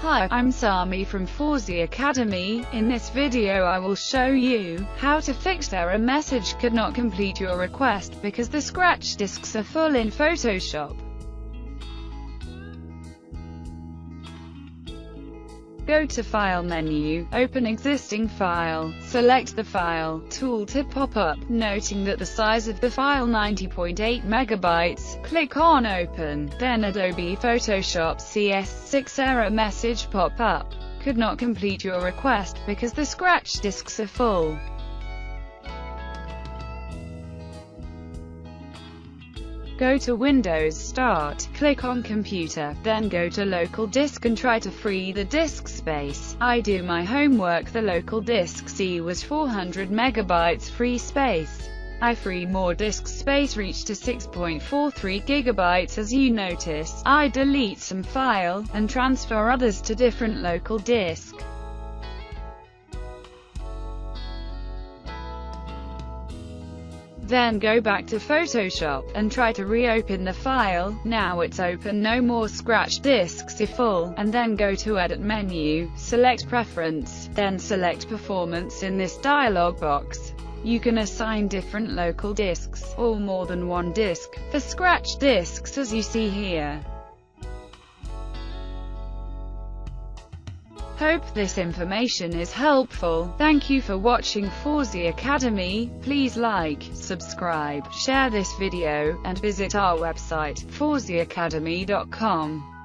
Hi, I'm Sami from Forzi Academy. In this video I will show you how to fix error message could not complete your request because the scratch disks are full in Photoshop. Go to File menu, open existing file, select the File tooltip pop-up, noting that the size of the file 90.8 MB, click on Open, then Adobe Photoshop CS6 error message pop-up. Could not complete your request because the scratch disks are full. Go to Windows Start, click on Computer, then go to Local Disk and try to free the disk space. I do my homework. The local disk C was 400 MB free space. I free more disk space reached to 6.43 GB. As you notice, I delete some file, and transfer others to different local disk. Then go back to Photoshop, and try to reopen the file. Now it's open, no more scratch disks are full, and then go to Edit menu, select Preference, then select Performance. In this dialog box, you can assign different local disks, or more than one disk, for scratch disks as you see here. Hope this information is helpful. Thank you for watching Forzi Academy. Please like, subscribe, share this video, and visit our website, forziacademy.com.